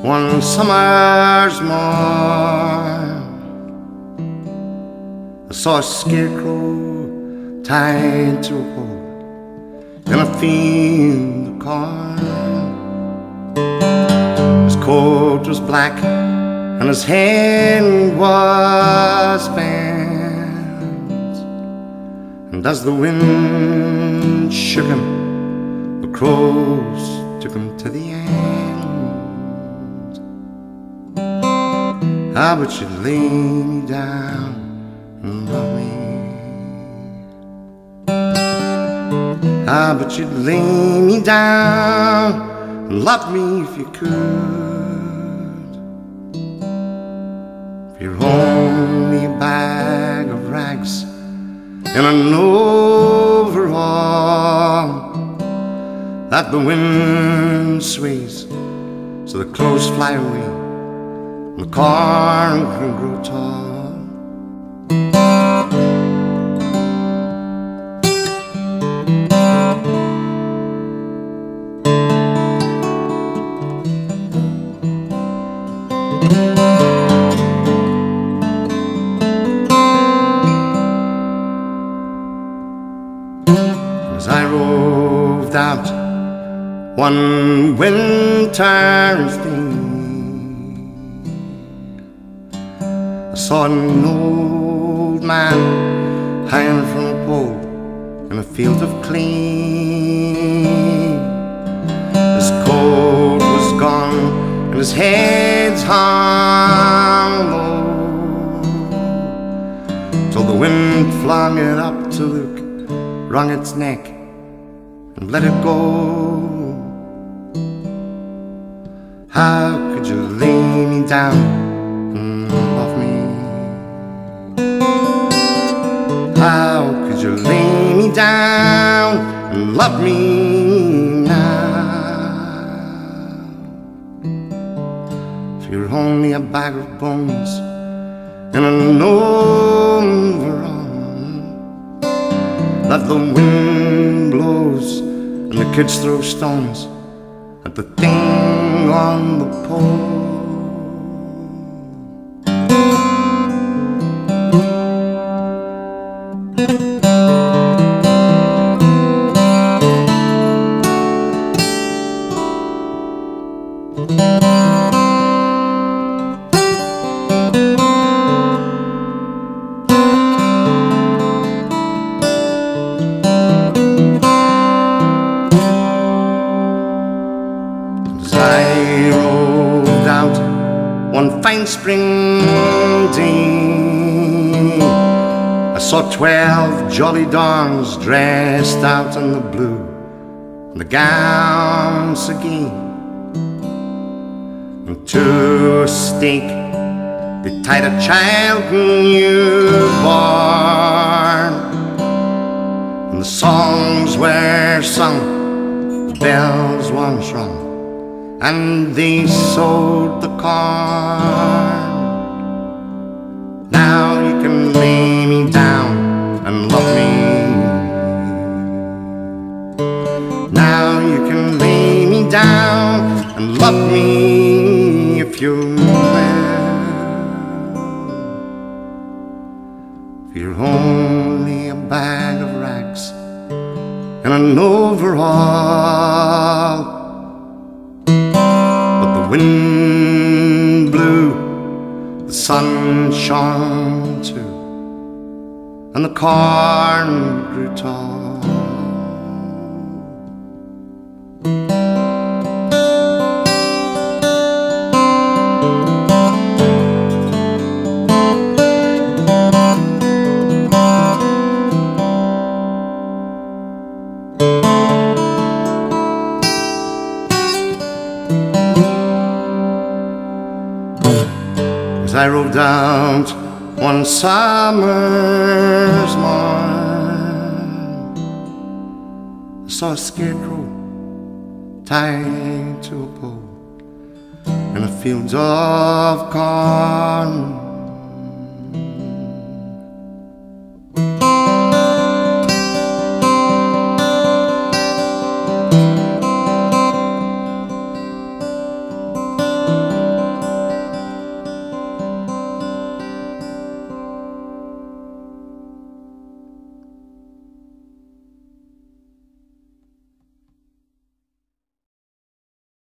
one summer's morn. I saw a scarecrow tied to a pole in a field of corn. His coat was black and his hand was bent, and as the wind shook him, the crows took him to the end. How would you lay me down and love me? How would you lay me down and love me if you could? If you're only a bag of rags in an overall that the wind sways so the crows fly away and the corn can grow tall. As I roved out one winter's day, I saw an old man hanging from a pole in a field of clay. His coat was gone and his head's hung low, till the wind flung it up to look, wrung its neck and let it go. How could you lay me down and love me? How could you lay me down and love me now? If you're only a bag of bones in an overall that the wind blows and the kids throw stones at the thing on the pole. One fine spring day, I saw 12 jolly dons dressed out in the blue, and the gowns again. And to a stake they tied a child newborn, and the songs were sung, the bells once rung, and they sowed the corn. Now you can lay me down and love me. Now you can lay me down and love me if you will. If you're only a bag of rags and an overall, the wind blew, the sun shone too, and the corn grew tall. As I rode out one summer's morn, I saw a scarecrow tied to a pole in a field of corn.